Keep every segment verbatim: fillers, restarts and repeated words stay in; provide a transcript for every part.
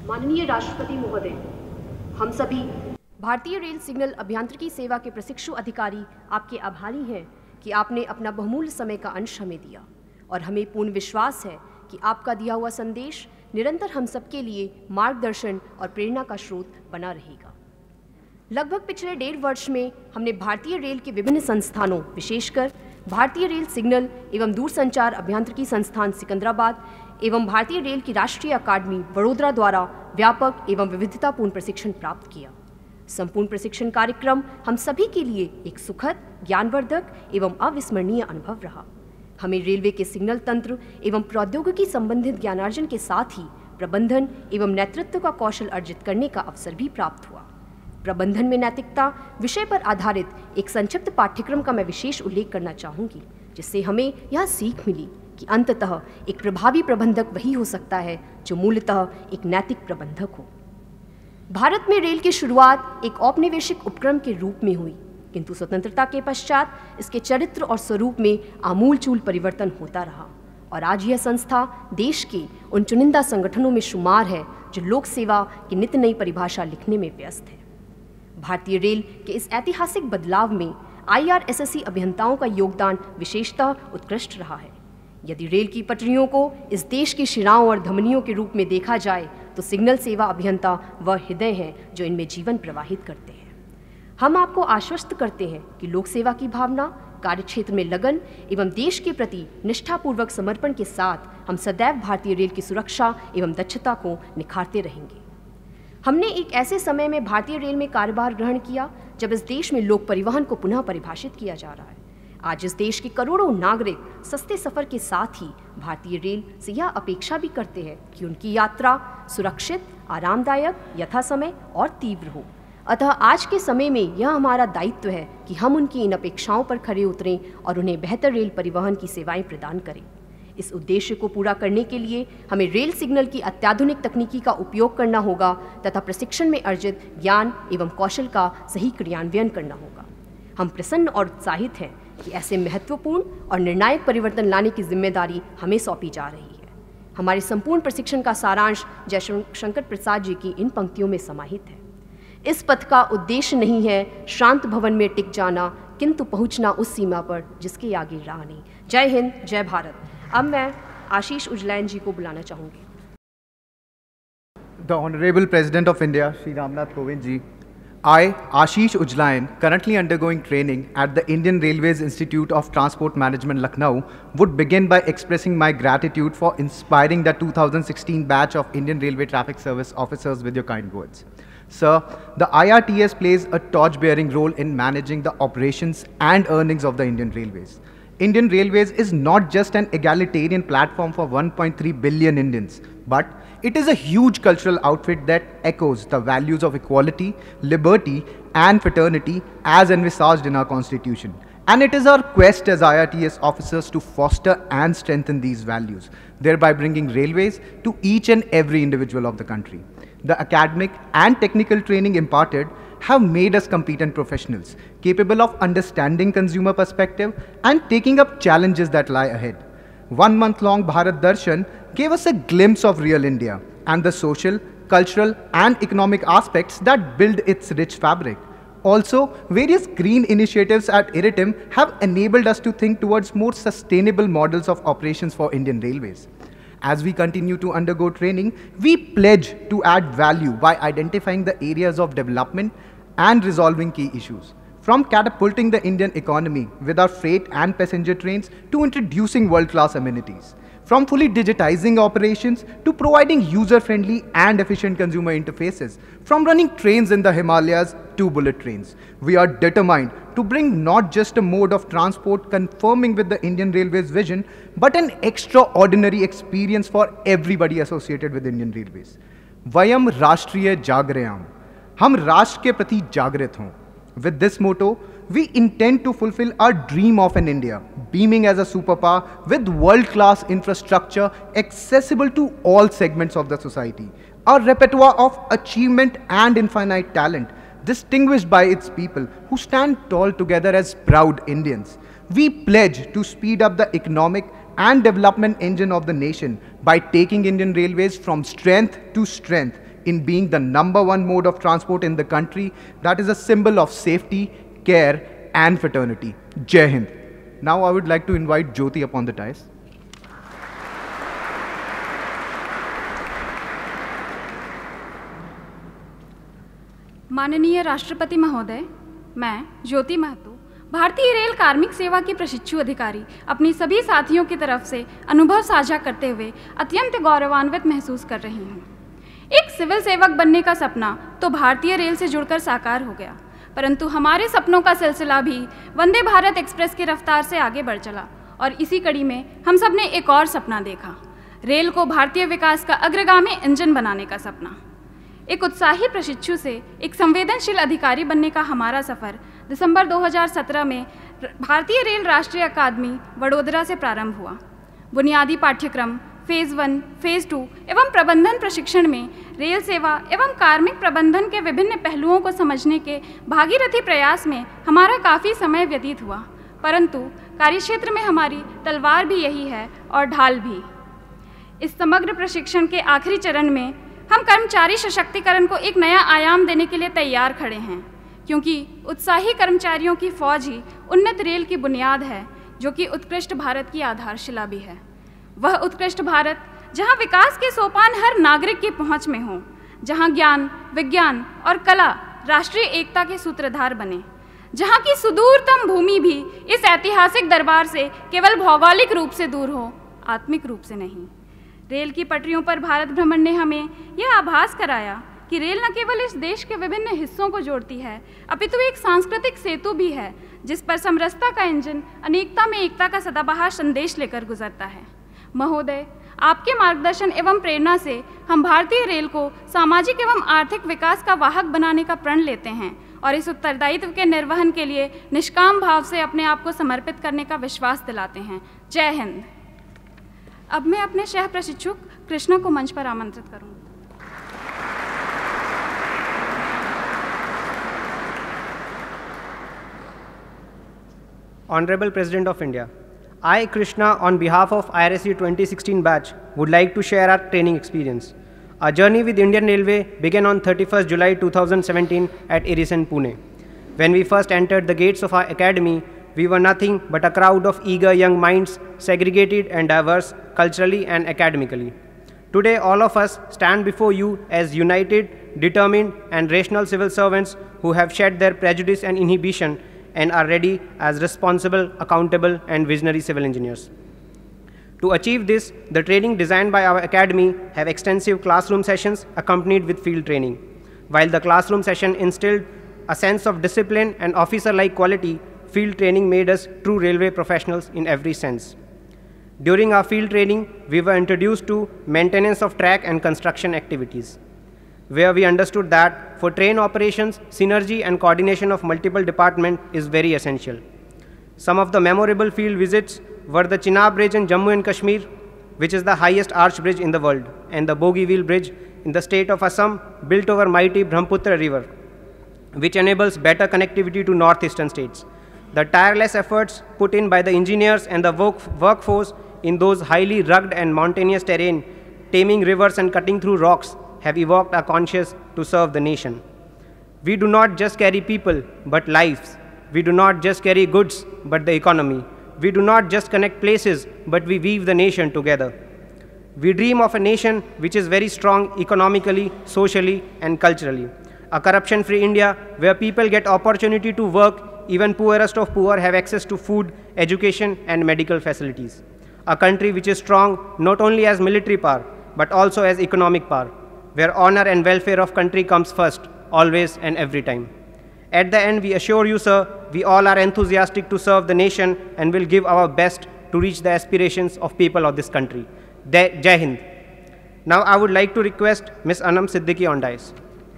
माननीय राष्ट्रपति महोदय, हम सभी भारतीय रेल सिग्नल अभियांत्रिकी सेवा के प्रशिक्षु अधिकारी आपके आभारी हैं कि आपने अपना बहुमूल्य समय का अंश हमें दिया और हमें पूर्ण विश्वास है कि आपका दिया हुआ संदेश निरंतर हम सबके लिए मार्गदर्शन और प्रेरणा का स्रोत बना रहेगा। लगभग पिछले डेढ़ वर्ष में हमने भारतीय रेल के विभिन्न संस्थानों, विशेषकर भारतीय रेल सिग्नल एवं दूरसंचार अभियांत्रिकी संस्थान सिकंदराबाद एवं भारतीय रेल की राष्ट्रीय अकादमी वडोदरा द्वारा व्यापक एवं विविधतापूर्ण प्रशिक्षण प्राप्त किया। संपूर्ण प्रशिक्षण कार्यक्रम हम सभी के लिए एक सुखद, ज्ञानवर्धक एवं अविस्मरणीय अनुभव रहा। हमें रेलवे के सिग्नल तंत्र एवं प्रौद्योगिकी संबंधित ज्ञानार्जन के साथ ही प्रबंधन एवं नेतृत्व का कौशल अर्जित करने का अवसर भी प्राप्त हुआ। प्रबंधन में नैतिकता विषय पर आधारित एक संक्षिप्त पाठ्यक्रम का मैं विशेष उल्लेख करना चाहूँगी, जिससे हमें यह सीख मिली कि अंततः एक प्रभावी प्रबंधक वही हो सकता है जो मूलतः एक नैतिक प्रबंधक हो। भारत में रेल की शुरुआत एक औपनिवेशिक उपक्रम के रूप में हुई, किंतु स्वतंत्रता के पश्चात इसके चरित्र और स्वरूप में आमूलचूल परिवर्तन होता रहा और आज यह संस्था देश के उन चुनिंदा संगठनों में शुमार है जो लोक सेवा की नित्य नई परिभाषा लिखने में व्यस्त है। भारतीय रेल के इस ऐतिहासिक बदलाव में I R S S C अभियंताओं का योगदान विशेषतः उत्कृष्ट रहा है। यदि रेल की पटरियों को इस देश की शिराओं और धमनियों के रूप में देखा जाए तो सिग्नल सेवा अभियंता वह हृदय हैं जो इनमें जीवन प्रवाहित करते हैं। हम आपको आश्वस्त करते हैं कि लोक सेवा की भावना, कार्यक्षेत्र में लगन एवं देश के प्रति निष्ठापूर्वक समर्पण के साथ हम सदैव भारतीय रेल की सुरक्षा एवं दक्षता को निखारते रहेंगे। हमने एक ऐसे समय में भारतीय रेल में कार्यभार ग्रहण किया जब इस देश में लोक परिवहन को पुनः परिभाषित किया जा रहा है। आज इस देश के करोड़ों नागरिक सस्ते सफर के साथ ही भारतीय रेल से यह अपेक्षा भी करते हैं कि उनकी यात्रा सुरक्षित, आरामदायक, यथासमय और तीव्र हो। अतः आज के समय में यह हमारा दायित्व है कि हम उनकी इन अपेक्षाओं पर खरे उतरें और उन्हें बेहतर रेल परिवहन की सेवाएं प्रदान करें। इस उद्देश्य को पूरा करने के लिए हमें रेल सिग्नल की अत्याधुनिक तकनीकी का उपयोग करना होगा तथा प्रशिक्षण में अर्जित ज्ञान एवं कौशल का सही क्रियान्वयन करना होगा। हम प्रसन्न और उत्साहित हैं कि ऐसे महत्वपूर्ण और निर्णायक परिवर्तन लाने की जिम्मेदारी हमें सौंपी जा रही है। हमारे संपूर्ण प्रशिक्षण का सारांश जयशंकर प्रसाद जी की इन पंक्तियों में समाहित है। इस पथ का उद्देश्य नहीं है शांत भवन में टिक जाना, किंतु पहुंचना उस सीमा पर जिसके आगे राह नहीं। जय हिंद, जय भारत। अब मैं आशीष उजलाइन जी को बुलाना चाहूँगी। The Honorable President of India, Shri Ram Nath Kovind ji, I, Ashish Ujlain, currently undergoing training at the Indian Railways Institute of Transport Management, Lucknow, would begin by expressing my gratitude for inspiring the two thousand sixteen batch of Indian Railway Traffic Service officers with your kind words. Sir, the I R T S plays a torch-bearing role in managing the operations and earnings of the Indian Railways. Indian Railways is not just an egalitarian platform for one point three billion Indians, but it is a huge cultural outfit that echoes the values of equality, liberty, and fraternity as envisaged in our Constitution. And it is our quest as I R T S officers to foster and strengthen these values, thereby bringing railways to each and every individual of the country. The academic and technical training imparted have made us competent professionals, capable of understanding consumer perspective and taking up challenges that lie ahead. One month-long Bharat Darshan gave us a glimpse of real India and the social, cultural and economic aspects that build its rich fabric. Also, various green initiatives at I R I T I M have enabled us to think towards more sustainable models of operations for Indian Railways. As we continue to undergo training, we pledge to add value by identifying the areas of development and resolving key issues. From catapulting the Indian economy with our freight and passenger trains to introducing world-class amenities. From fully digitizing operations to providing user-friendly and efficient consumer interfaces. From running trains in the Himalayas to bullet trains. We are determined to bring not just a mode of transport conforming with the Indian Railways vision, but an extraordinary experience for everybody associated with Indian Railways. Vayam Rashtriya Jagrayam. हम राष्ट्र के प्रति जागृत हों. With this motto, we intend to fulfill our dream of an India, beaming as a superpower with world-class infrastructure accessible to all segments of the society. Our repertoire of achievement and infinite talent, distinguished by its people who stand tall together as proud Indians. We pledge to speed up the economic and development engine of the nation by taking Indian Railways from strength to strength, in being the number one mode of transport in the country that is a symbol of safety, care, and fraternity. Jai Hind. Now I would like to invite Jyoti upon the dais. माननीय राष्ट्रपति महोदय, मैं ज्योति महतो, भारतीय rail कार्मिक सेवा की प्रशिक्षु अधिकारी, अपनी सभी साथियों की तरफ से अनुभव साझा करते हुए अत्यंत गौरवान्वित महसूस कर रही हूँ। एक सिविल सेवक बनने का सपना तो भारतीय रेल से जुड़कर साकार हो गया, परंतु हमारे सपनों का सिलसिला भी वंदे भारत एक्सप्रेस की रफ्तार से आगे बढ़ चला और इसी कड़ी में हम सब ने एक और सपना देखा, रेल को भारतीय विकास का अग्रगामी इंजन बनाने का सपना। एक उत्साही प्रशिक्षु से एक संवेदनशील अधिकारी बनने का हमारा सफ़र दिसंबर दो हज़ार सत्रह में भारतीय रेल राष्ट्रीय अकादमी वडोदरा से प्रारंभ हुआ। बुनियादी पाठ्यक्रम, फेज़ वन, फेज़ टू एवं प्रबंधन प्रशिक्षण में रेल सेवा एवं कार्मिक प्रबंधन के विभिन्न पहलुओं को समझने के भागीरथी प्रयास में हमारा काफ़ी समय व्यतीत हुआ, परंतु कार्यक्षेत्र में हमारी तलवार भी यही है और ढाल भी। इस समग्र प्रशिक्षण के आखिरी चरण में हम कर्मचारी सशक्तिकरण को एक नया आयाम देने के लिए तैयार खड़े हैं, क्योंकि उत्साही कर्मचारियों की फौज ही उन्नत रेल की बुनियाद है, जो कि उत्कृष्ट भारत की आधारशिला भी है। वह उत्कृष्ट भारत जहां विकास के सोपान हर नागरिक की पहुंच में हों, जहां ज्ञान, विज्ञान और कला राष्ट्रीय एकता के सूत्रधार बने, जहां की सुदूरतम भूमि भी इस ऐतिहासिक दरबार से केवल भौगोलिक रूप से दूर हो, आत्मिक रूप से नहीं। रेल की पटरियों पर भारत भ्रमण ने हमें यह आभास कराया कि रेल न केवल इस देश के विभिन्न हिस्सों को जोड़ती है, अपितु एक सांस्कृतिक सेतु भी है, जिस पर समरसता का इंजन अनेकता में एकता का सदाबहार संदेश लेकर गुजरता है। महोदय, आपके मार्गदर्शन एवं प्रेरणा से हम भारतीय रेल को सामाजिक एवं आर्थिक विकास का वाहक बनाने का प्रण लेते हैं और इस उत्तरदायित्व के निर्वहन के लिए निष्काम भाव से अपने आप को समर्पित करने का विश्वास दिलाते हैं। जय हिंद। अब मैं अपने सह प्रशिक्षु कृष्णा को मंच पर आमंत्रित करूंगी। Honorable President of India, I, Krishna, on behalf of I R S C twenty sixteen batch, would like to share our training experience. Our journey with Indian Railway began on thirty-first July two thousand seventeen at Irisen, Pune. When we first entered the gates of our academy, we were nothing but a crowd of eager young minds, segregated and diverse culturally and academically. Today, all of us stand before you as united, determined, and rational civil servants who have shed their prejudice and inhibition and are ready as responsible, accountable, and visionary civil engineers. To achieve this, the training designed by our academy have extensive classroom sessions accompanied with field training. While the classroom session instilled a sense of discipline and officer-like quality, field training made us true railway professionals in every sense. During our field training, we were introduced to maintenance of track and construction activities, where we understood that for train operations, synergy and coordination of multiple departments is very essential. Some of the memorable field visits were the Chenab Bridge in Jammu and Kashmir, which is the highest arch bridge in the world, and the Bogeyville Bridge in the state of Assam, built over mighty Brahmaputra River, which enables better connectivity to northeastern states. The tireless efforts put in by the engineers and the work workforce in those highly rugged and mountainous terrain, taming rivers and cutting through rocks, have evoked our conscience to serve the nation. We do not just carry people, but lives. We do not just carry goods, but the economy. We do not just connect places, but we weave the nation together. We dream of a nation which is very strong economically, socially, and culturally. A corruption-free India where people get opportunity to work, even poorest of poor have access to food, education, and medical facilities. A country which is strong not only as military power, but also as economic power, where honor and welfare of country comes first, always and every time. At the end, we assure you, sir, we all are enthusiastic to serve the nation and will give our best to reach the aspirations of people of this country. Jai Hind. Now I would like to request Miz Anam Siddiqui on dais.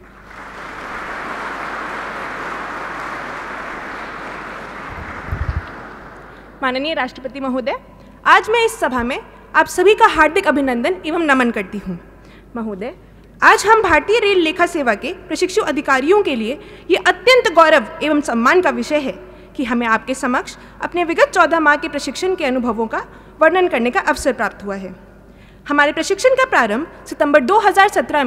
माननीय राष्ट्रपति महोदय, आज मैं इस सभा में आप सभी का हार्दिक अभिनंदन एवं नमन करती हूँ। महोदय, आज हम भारतीय रेल लेखा सेवा के प्रशिक्षु अधिकारियों के लिए ये अत्यंत गौरव एवं सम्मान का विषय है कि हमें आपके समक्ष अपने विगत चौदह माह के प्रशिक्षण के अनुभवों का वर्णन करने का अवसर प्राप्त हुआ है। हमारे प्रशिक्षण का प्रारंभ सितंबर दो हज़ार सत्रह में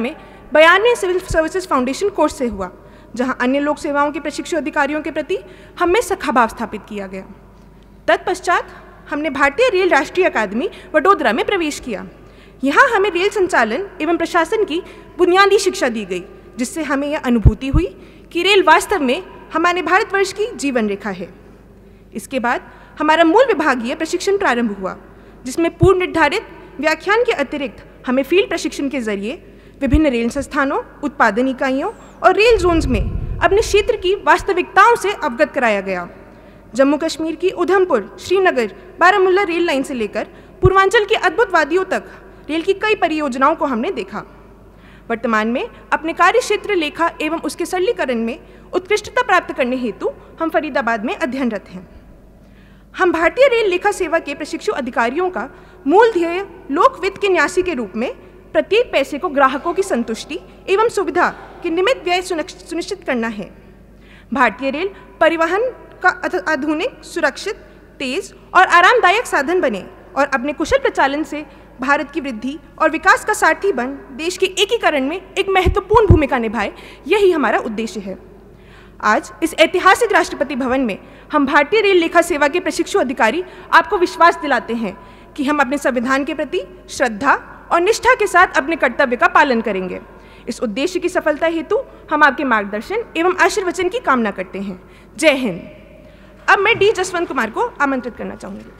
बयानवे सिविल सर्विसेज फाउंडेशन कोर्स से हुआ, जहां अन्य लोक सेवाओं के प्रशिक्षु अधिकारियों के प्रति हम में सखाभाव स्थापित किया गया। तत्पश्चात हमने भारतीय रेल राष्ट्रीय अकादमी वडोदरा में प्रवेश किया। यहाँ हमें रेल संचालन एवं प्रशासन की बुनियादी शिक्षा दी गई, जिससे हमें यह अनुभूति हुई कि रेल वास्तव में हमारे भारतवर्ष की जीवन रेखा है। इसके बाद हमारा मूल विभागीय प्रशिक्षण प्रारंभ हुआ, जिसमें पूर्व निर्धारित व्याख्यान के अतिरिक्त हमें फील्ड प्रशिक्षण के जरिए विभिन्न रेल संस्थानों, उत्पादन इकाइयों और रेल जोन्स में अपने क्षेत्र की वास्तविकताओं से अवगत कराया गया। जम्मू कश्मीर की उधमपुर, श्रीनगर, बारामूला रेल लाइन से लेकर पूर्वांचल की अद्भुत वादियों तक रेल की कई परियोजनाओं को हमने देखा। वर्तमान में अपने कार्य क्षेत्र लेखा एवं उसके सरलीकरण में उत्कृष्टता प्राप्त करने हेतु हम फरीदाबाद में अध्ययनरत हैं। हम भारतीय रेल लेखा सेवा के प्रशिक्षु अधिकारियों का मूल ध्येय लोक वित्त के न्यासी के रूप में प्रत्येक पैसे को ग्राहकों की संतुष्टि एवं सुविधा के निमित्त व्यय सुनिश्चित करना है। भारतीय रेल परिवहन का आधुनिक, सुरक्षित, तेज और आरामदायक साधन बने और अपने कुशल प्रचालन से भारत की वृद्धि और विकास का सारथी बन देश के एकीकरण में एक महत्वपूर्ण भूमिका निभाए, यही हमारा उद्देश्य है। आज इस ऐतिहासिक राष्ट्रपति भवन में हम भारतीय रेल लेखा सेवा के प्रशिक्षु अधिकारी आपको विश्वास दिलाते हैं कि हम अपने संविधान के प्रति श्रद्धा और निष्ठा के साथ अपने कर्तव्य का पालन करेंगे। इस उद्देश्य की सफलता हेतु हम आपके मार्गदर्शन एवं आशीर्वचन की कामना करते हैं। जय हिंद। अब मैं डी जसवंत कुमार को आमंत्रित करना चाहूँगी।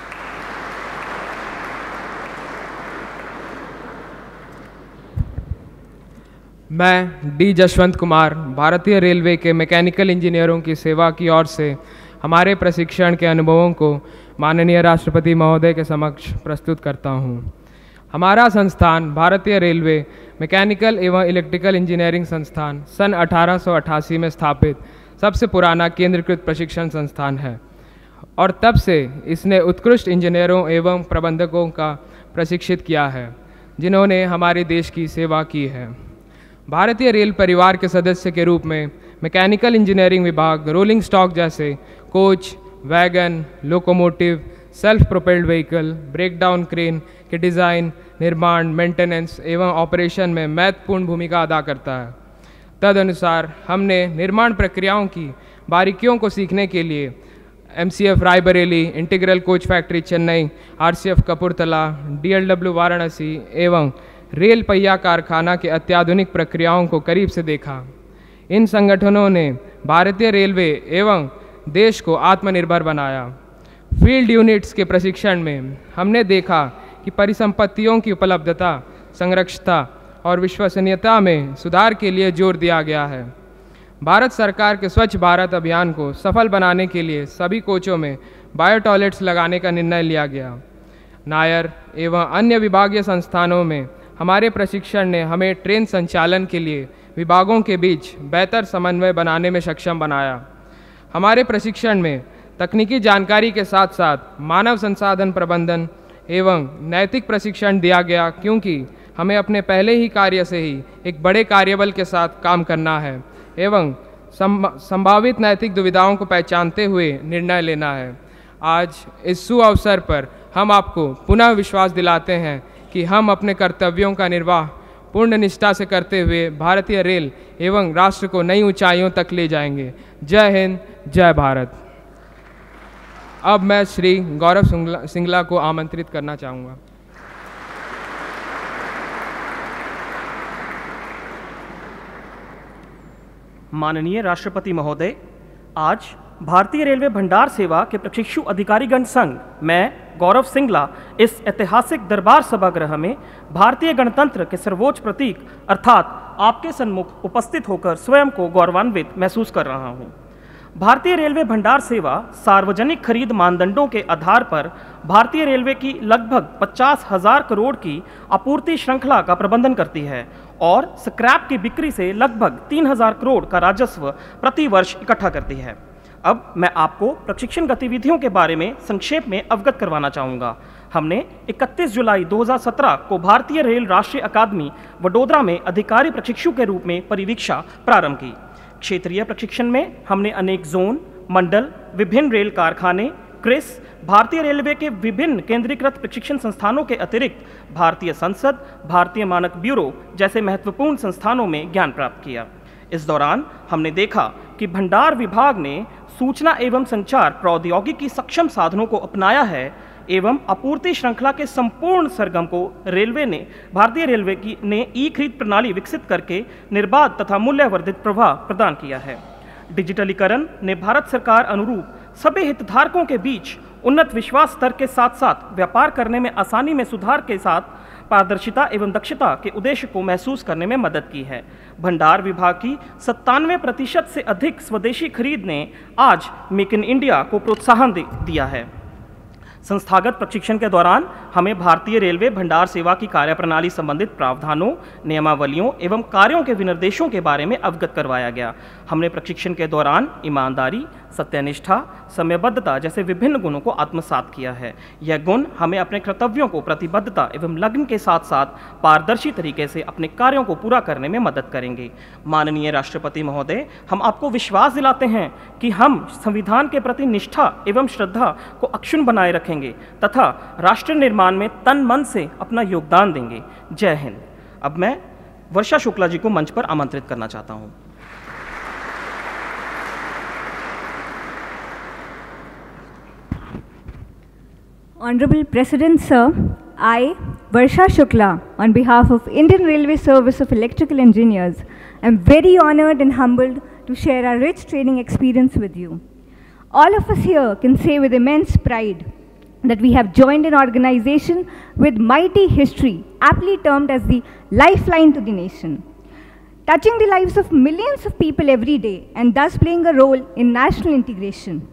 मैं डी जसवंत कुमार भारतीय रेलवे के मैकेनिकल इंजीनियरों की सेवा की ओर से हमारे प्रशिक्षण के अनुभवों को माननीय राष्ट्रपति महोदय के समक्ष प्रस्तुत करता हूँ। हमारा संस्थान भारतीय रेलवे मैकेनिकल एवं इलेक्ट्रिकल इंजीनियरिंग संस्थान सन अठारह सौ अट्ठासी में स्थापित सबसे पुराना केंद्रीकृत प्रशिक्षण संस्थान है और तब से इसने उत्कृष्ट इंजीनियरों एवं प्रबंधकों का प्रशिक्षित किया है, जिन्होंने हमारे देश की सेवा की है। भारतीय रेल परिवार के सदस्य के रूप में मैकेनिकल इंजीनियरिंग विभाग रोलिंग स्टॉक जैसे coach, wagon, locomotive, self propelled vehicle, breakdown crane के डिज़ाइन, निर्माण, मेंटेनेंस एवं ऑपरेशन में महत्वपूर्ण भूमिका अदा करता है। तदनुसार हमने निर्माण प्रक्रियाओं की बारीकियों को सीखने के लिए M C F Raebareli, integral coach factory Chennai, R C F Kapurthala, D L W Varanasi एवं रेल पहिया कारखाना के अत्याधुनिक प्रक्रियाओं को करीब से देखा। इन संगठनों ने भारतीय रेलवे एवं देश को आत्मनिर्भर बनाया। फील्ड यूनिट्स के प्रशिक्षण में हमने देखा कि परिसंपत्तियों की उपलब्धता, संरक्षता और विश्वसनीयता में सुधार के लिए जोर दिया गया है। भारत सरकार के स्वच्छ भारत अभियान को सफल बनाने के लिए सभी कोचों में बायो टॉयलेट्स लगाने का निर्णय लिया गया। नायर एवं अन्य विभागीय संस्थानों में हमारे प्रशिक्षण ने हमें ट्रेन संचालन के लिए विभागों के बीच बेहतर समन्वय बनाने में सक्षम बनाया। हमारे प्रशिक्षण में तकनीकी जानकारी के साथ साथ मानव संसाधन प्रबंधन एवं नैतिक प्रशिक्षण दिया गया, क्योंकि हमें अपने पहले ही कार्य से ही एक बड़े कार्यबल के साथ काम करना है एवं संभावित नैतिक दुविधाओं को पहचानते हुए निर्णय लेना है। आज इस सुअवसर पर हम आपको पुनः विश्वास दिलाते हैं कि हम अपने कर्तव्यों का निर्वाह पूर्ण निष्ठा से करते हुए भारतीय रेल एवं राष्ट्र को नई ऊंचाइयों तक ले जाएंगे। जय हिंद, जय भारत। अब मैं श्री गौरव सिंगला, सिंगला को आमंत्रित करना चाहूँगा। माननीय राष्ट्रपति महोदय, आज भारतीय रेलवे भंडार सेवा के प्रशिक्षु अधिकारीगण संघ मैं गौरव सिंगला इस ऐतिहासिक दरबार सभागृह में भारतीय गणतंत्र के सर्वोच्च प्रतीक अर्थात आपके सन्मुख उपस्थित होकर स्वयं को गौरवान्वित महसूस कर रहा हूँ। भारतीय रेलवे भंडार सेवा सार्वजनिक खरीद मानदंडों के आधार पर भारतीय रेलवे की लगभग पचास हजार करोड़ की आपूर्ति श्रृंखला का प्रबंधन करती है और स्क्रैप की बिक्री से लगभग तीन हजार करोड़ का राजस्व प्रति वर्ष इकट्ठा करती है। अब मैं आपको प्रशिक्षण गतिविधियों के बारे में संक्षेप में अवगत करवाना चाहूँगा। हमने इकतीस जुलाई दो हज़ार सत्रह को भारतीय रेल राष्ट्रीय अकादमी वडोदरा में अधिकारी प्रशिक्षु के रूप में परिवीक्षा प्रारंभ की। क्षेत्रीय प्रशिक्षण में हमने अनेक जोन, मंडल, विभिन्न रेल कारखाने, क्रिस, भारतीय रेलवे के विभिन्न केंद्रीकृत प्रशिक्षण संस्थानों के अतिरिक्त भारतीय संसद, भारतीय मानक ब्यूरो जैसे महत्वपूर्ण संस्थानों में ज्ञान प्राप्त किया। इस दौरान हमने देखा कि भंडार विभाग ने सूचना एवं संचार प्रौद्योगिकी सक्षम साधनों को अपनाया है एवं आपूर्ति श्रृंखला के संपूर्ण सरगम को रेलवे ने भारतीय रेलवे की ने ई खरीद प्रणाली विकसित करके निर्बाध तथा मूल्यवर्धित प्रवाह प्रदान किया है। डिजिटलीकरण ने भारत सरकार अनुरूप सभी हितधारकों के बीच उन्नत विश्वास स्तर के साथ साथ व्यापार करने में आसानी में सुधार के साथ पारदर्शिता एवं दक्षता के उद्देश्य को महसूस करने में मदद की है। भंडार विभाग की सत्तानवे प्रतिशत से अधिक स्वदेशी खरीद ने आज मेक इन इंडिया को प्रोत्साहन दिया है। संस्थागत प्रशिक्षण के दौरान हमें भारतीय रेलवे भंडार सेवा की कार्यप्रणाली संबंधित प्रावधानों, नियमावलियों एवं कार्यों के विनिर्देशों के बारे में अवगत करवाया गया। हमने प्रशिक्षण के दौरान ईमानदारी, सत्यनिष्ठा, समयबद्धता जैसे विभिन्न गुणों को आत्मसात किया है। यह गुण हमें अपने कर्तव्यों को प्रतिबद्धता एवं लगन के साथ साथ पारदर्शी तरीके से अपने कार्यों को पूरा करने में मदद करेंगे। माननीय राष्ट्रपति महोदय, हम आपको विश्वास दिलाते हैं कि हम संविधान के प्रति निष्ठा एवं श्रद्धा को अक्षुण्ण बनाए रखेंगे तथा राष्ट्र निर्माण में तन मन से अपना योगदान देंगे। जय हिंद। अब मैं वर्षा शुक्ला जी को मंच पर आमंत्रित करना चाहता हूँ। Honorable President Sir, I, Varsha Shukla, on behalf of Indian Railway Service of Electrical Engineers, am very honored and humbled to share our rich training experience with you. All of us here can say with immense pride that we have joined an organization with mighty history, aptly termed as the lifeline to the nation, touching the lives of millions of people every day and thus playing a role in national integration.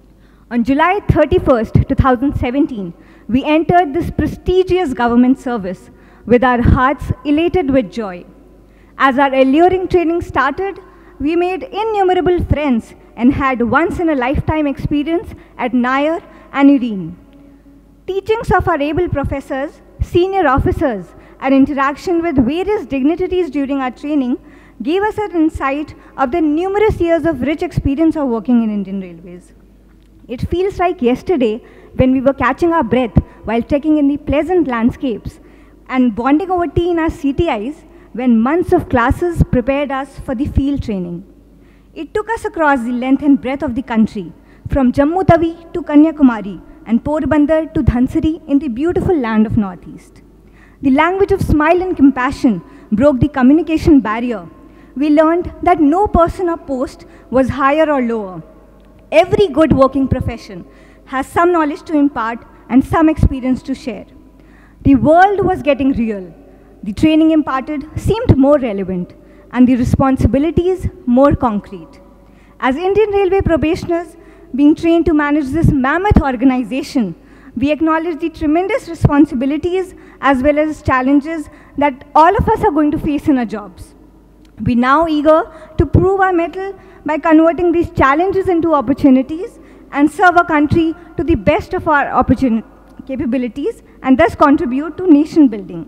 On July thirty-first, two thousand seventeen, we entered this prestigious government service with our hearts elated with joy. As our alluring training started, we made innumerable friends and had once-in-a-lifetime experience at Nair and Ureen. Teachings of our able professors, senior officers, and interaction with various dignitaries during our training gave us an insight of the numerous years of rich experience of working in Indian Railways. It feels like yesterday when we were catching our breath while trekking in the pleasant landscapes and bonding over tea in our C T Is when months of classes prepared us for the field training. It took us across the length and breadth of the country, from Jammu Tawi to Kanyakumari and Porbandar to Dhansari in the beautiful land of Northeast. The language of smile and compassion broke the communication barrier. We learned that no person or post was higher or lower. Every good working profession has some knowledge to impart and some experience to share. The world was getting real. The training imparted seemed more relevant and the responsibilities more concrete. As Indian Railway probationers being trained to manage this mammoth organization, we acknowledge the tremendous responsibilities as well as challenges that all of us are going to face in our jobs. We now eager to prove our mettle by converting these challenges into opportunities and serve our country to the best of our capabilities and thus contribute to nation building,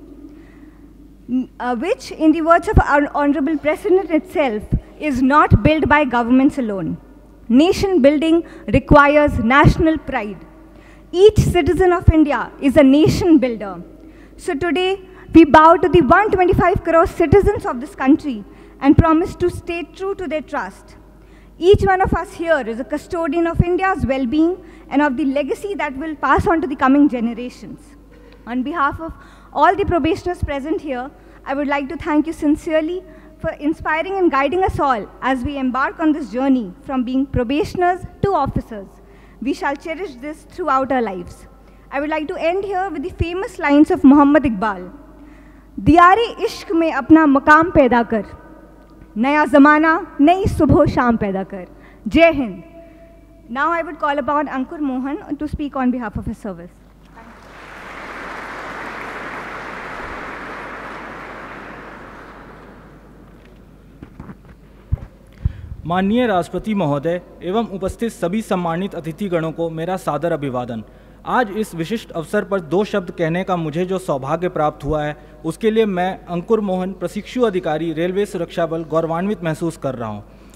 uh, which, in the words of our Honorable President itself, is not built by governments alone. Nation building requires national pride. Each citizen of India is a nation builder. So today, we bow to the one hundred twenty-five crore citizens of this country and promise to stay true to their trust. Each one of us here is a custodian of India's well-being and of the legacy that will pass on to the coming generations. On behalf of all the probationers present here, I would like to thank you sincerely for inspiring and guiding us all as we embark on this journey from being probationers to officers. We shall cherish this throughout our lives. I would like to end here with the famous lines of Muhammad Iqbal. Diyare ishq mein apna maqam paida kar. Naya zamana, nayi subho sham paida kar. Jai Hind. Now I would call upon Ankur Mohan to speak on behalf of his service. माननीय राष्ट्रपति महोदय एवं उपस्थित सभी सम्मानित अतिथिगणों को मेरा सादर अभिवादन। आज इस विशिष्ट अवसर पर दो शब्द कहने का मुझे जो सौभाग्य प्राप्त हुआ है, उसके लिए मैं अंकुर मोहन, प्रशिक्षु अधिकारी, रेलवे सुरक्षा बल, गौरवान्वित महसूस कर रहा हूँ।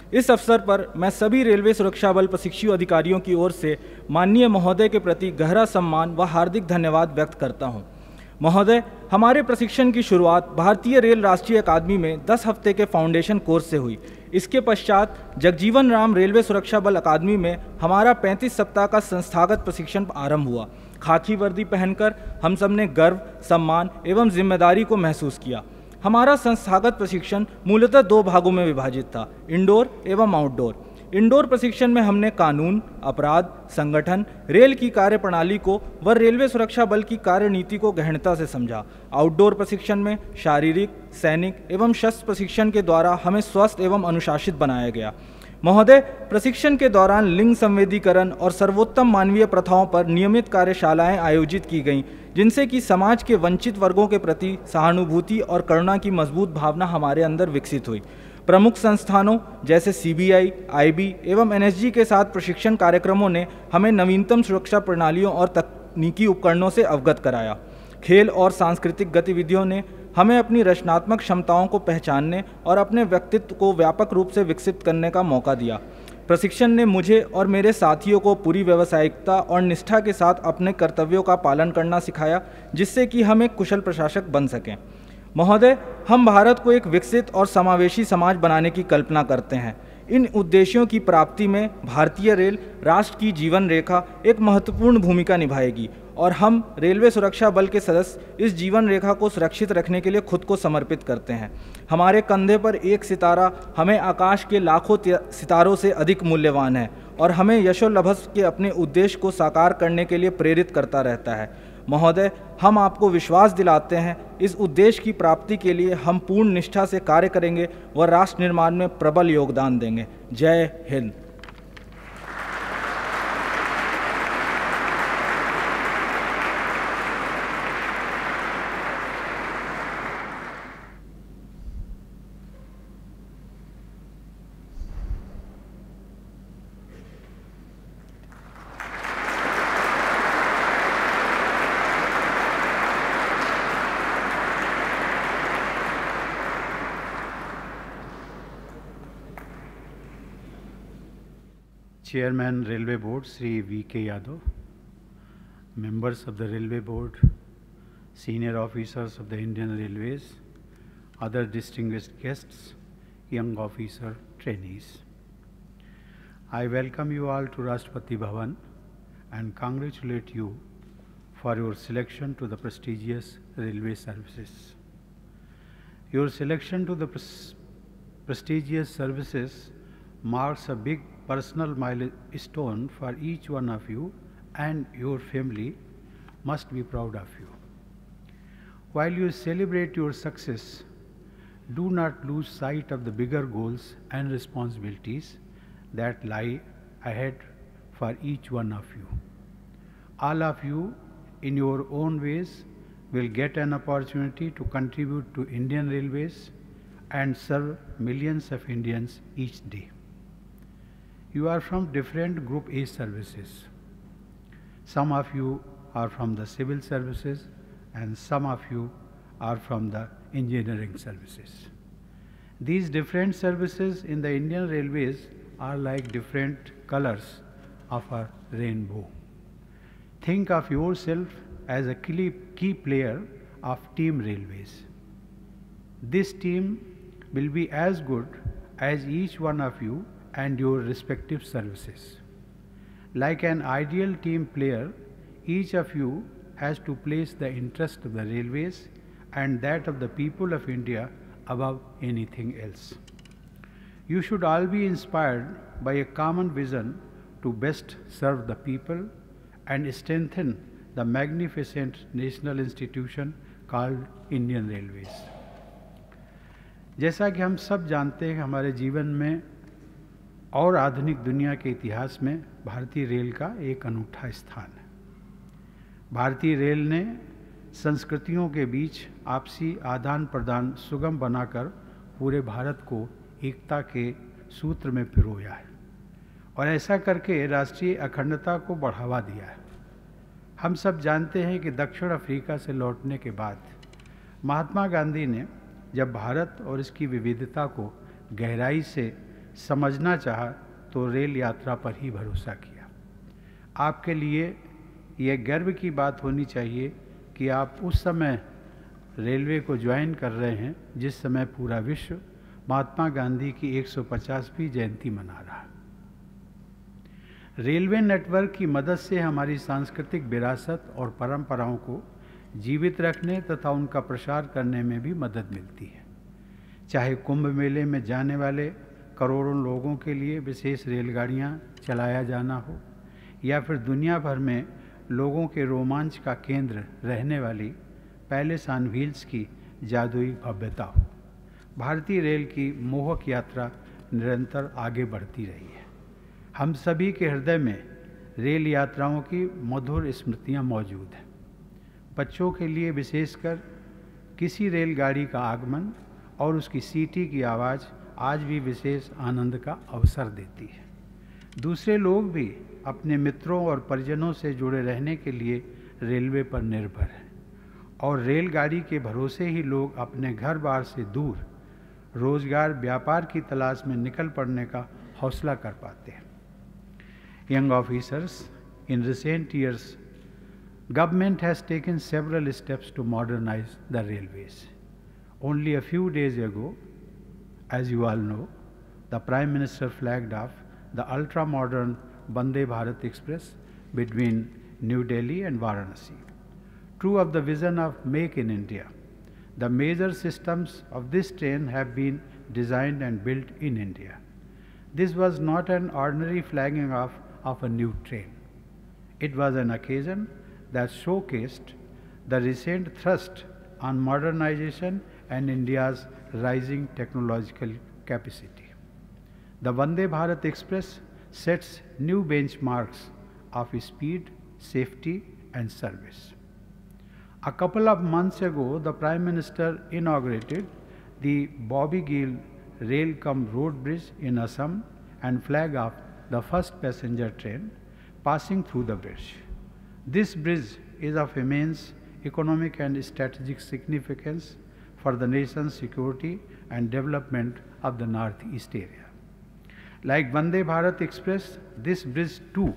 इस अवसर पर मैं सभी रेलवे सुरक्षा बल प्रशिक्षु अधिकारियों की ओर से माननीय महोदय के प्रति गहरा सम्मान व हार्दिक धन्यवाद व्यक्त करता हूं। महोदय, हमारे प्रशिक्षण की शुरुआत भारतीय रेल राष्ट्रीय अकादमी में दस हफ्ते के फाउंडेशन कोर्स से हुई। इसके पश्चात जगजीवन राम रेलवे सुरक्षा बल अकादमी में हमारा पैंतीस सप्ताह का संस्थागत प्रशिक्षण आरंभ हुआ। खाकी वर्दी पहनकर हम सब ने गर्व, सम्मान एवं जिम्मेदारी को महसूस किया। हमारा संस्थागत प्रशिक्षण मूलतः दो भागों में विभाजित था, इंडोर एवं आउटडोर। इंडोर प्रशिक्षण में हमने कानून, अपराध, संगठन, रेल की कार्यप्रणाली को व रेलवे सुरक्षा बल की कार्यनीति को गहनता से समझा। आउटडोर प्रशिक्षण में शारीरिक, सैनिक एवं शस्त्र प्रशिक्षण के द्वारा हमें स्वस्थ एवं अनुशासित बनाया गया। महोदय, प्रशिक्षण के दौरान लिंग संवेदीकरण और सर्वोत्तम मानवीय प्रथाओं पर नियमित कार्यशालाएं आयोजित की गईं, जिनसे कि समाज के वंचित वर्गों के प्रति सहानुभूति और करुणा की मजबूत भावना हमारे अंदर विकसित हुई। प्रमुख संस्थानों जैसे C B I, I B एवं एन एस जी के साथ प्रशिक्षण कार्यक्रमों ने हमें नवीनतम सुरक्षा प्रणालियों और तकनीकी उपकरणों से अवगत कराया। खेल और सांस्कृतिक गतिविधियों ने हमें अपनी रचनात्मक क्षमताओं को पहचानने और अपने व्यक्तित्व को व्यापक रूप से विकसित करने का मौका दिया। प्रशिक्षण ने मुझे और मेरे साथियों को पूरी व्यावसायिकता और निष्ठा के साथ अपने कर्तव्यों का पालन करना सिखाया, जिससे कि हम एक कुशल प्रशासक बन सकें। महोदय, हम भारत को एक विकसित और समावेशी समाज बनाने की कल्पना करते हैं। इन उद्देश्यों की प्राप्ति में भारतीय रेल राष्ट्र की जीवन रेखा एक महत्वपूर्ण भूमिका निभाएगी और हम रेलवे सुरक्षा बल के सदस्य इस जीवन रेखा को सुरक्षित रखने के लिए खुद को समर्पित करते हैं। हमारे कंधे पर एक सितारा हमें आकाश के लाखों सितारों से अधिक मूल्यवान है और हमें यशोलभस के अपने उद्देश्य को साकार करने के लिए प्रेरित करता रहता है। महोदय, हम आपको विश्वास दिलाते हैं इस उद्देश्य की प्राप्ति के लिए हम पूर्ण निष्ठा से कार्य करेंगे व राष्ट्र निर्माण में प्रबल योगदान देंगे। जय Hind. Chairman Railway Board Shri V K Yadav, members of the Railway Board, senior officers of the Indian Railways, other distinguished guests, young officer trainees. I welcome you all to Rashtrapati Bhavan and congratulate you for your selection to the prestigious railway services. Your selection to the pres prestigious services marks a big personal milestone for each one of you, and your family must be proud of you. While you celebrate your success, do not lose sight of the bigger goals and responsibilities that lie ahead for each one of you. All of you, in your own ways, will get an opportunity to contribute to Indian Railways and serve millions of Indians each day. You are from different Group A services. Some of you are from the civil services and some of you are from the engineering services. These different services in the Indian Railways are like different colors of a rainbow. Think of yourself as a key player of Team Railways. This team will be as good as each one of you and your respective services. Like an ideal team player, each of you has to place the interest of the railways and that of the people of India above anything else. You should all be inspired by a common vision to best serve the people and strengthen the magnificent national institution called Indian Railways. जैसा कि हम सब जानते हैं, हमारे जीवन में और आधुनिक दुनिया के इतिहास में भारतीय रेल का एक अनूठा स्थान है। भारतीय रेल ने संस्कृतियों के बीच आपसी आदान प्रदान सुगम बनाकर पूरे भारत को एकता के सूत्र में पिरोया है और ऐसा करके राष्ट्रीय अखंडता को बढ़ावा दिया है। हम सब जानते हैं कि दक्षिण अफ्रीका से लौटने के बाद महात्मा गांधी ने जब भारत और इसकी विविधता को गहराई से समझना चाहा तो रेल यात्रा पर ही भरोसा किया। आपके लिए यह गर्व की बात होनी चाहिए कि आप उस समय रेलवे को ज्वाइन कर रहे हैं जिस समय पूरा विश्व महात्मा गांधी की एक सौ पचासवीं जयंती मना रहा। रेलवे नेटवर्क की मदद से हमारी सांस्कृतिक विरासत और परंपराओं को जीवित रखने तथा उनका प्रसार करने में भी मदद मिलती है। चाहे कुंभ मेले में जाने वाले करोड़ों लोगों के लिए विशेष रेलगाड़ियां चलाया जाना हो या फिर दुनिया भर में लोगों के रोमांच का केंद्र रहने वाली पैलेस ऑन व्हील्स की जादुई भव्यता हो, भारतीय रेल की मोहक यात्रा निरंतर आगे बढ़ती रही है। हम सभी के हृदय में रेल यात्राओं की मधुर स्मृतियां मौजूद हैं। बच्चों के लिए विशेषकर किसी रेलगाड़ी का आगमन और उसकी सीटी की आवाज़ आज भी विशेष आनंद का अवसर देती है। दूसरे लोग भी अपने मित्रों और परिजनों से जुड़े रहने के लिए रेलवे पर निर्भर हैं और रेलगाड़ी के भरोसे ही लोग अपने घर बार से दूर रोजगार व्यापार की तलाश में निकल पड़ने का हौसला कर पाते हैं। Young officers, in recent years, government has taken several steps to modernize the railways. Only a few days ago, as you all know, the Prime Minister flagged off the ultra-modern Vande Bharat Express between New Delhi and Varanasi. True of the vision of Make in India, the major systems of this train have been designed and built in India. This was not an ordinary flagging off of a new train. It was an occasion that showcased the recent thrust on modernization and India's rising technological capacity. The Vande Bharat Express sets new benchmarks of speed, safety, and service. A couple of months ago, the Prime Minister inaugurated the Bobby Gill Rail-cum-Road Bridge in Assam and flagged off the first passenger train passing through the bridge. This bridge is of immense economic and strategic significance for the nation's security and development of the northeast area. Like Vande Bharat Express, this bridge too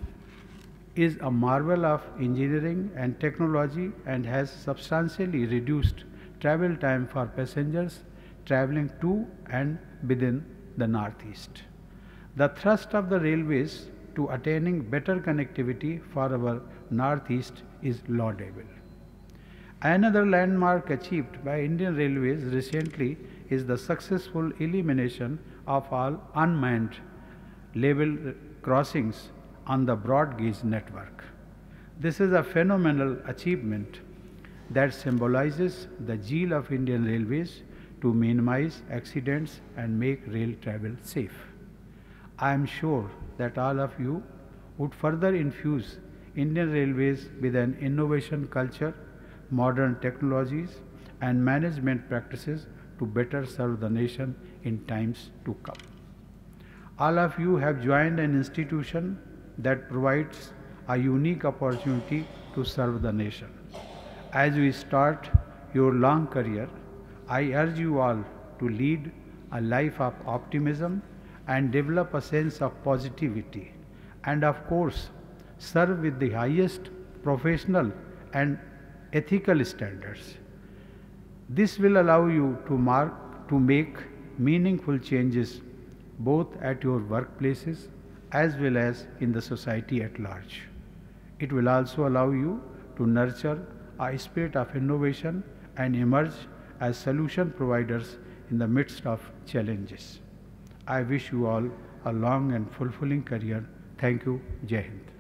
is a marvel of engineering and technology and has substantially reduced travel time for passengers traveling to and within the northeast. The thrust of the railways to attaining better connectivity for our northeast is laudable. Another landmark achieved by Indian Railways recently is the successful elimination of all unmanned level crossings on the broad gauge network. This is a phenomenal achievement that symbolizes the zeal of Indian Railways to minimize accidents and make rail travel safe. I am sure that all of you would further infuse Indian Railways with an innovation culture, modern technologies, and management practices to better serve the nation in times to come. All of you have joined an institution that provides a unique opportunity to serve the nation. As we start your long career, I urge you all to lead a life of optimism and develop a sense of positivity, and of course, serve with the highest professional and ethical standards. This will allow you to mark to make meaningful changes both at your workplaces as well as in the society at large. It will also allow you to nurture a spirit of innovation and emerge as solution providers in the midst of challenges. I wish you all a long and fulfilling career. Thank you. Jai Hind.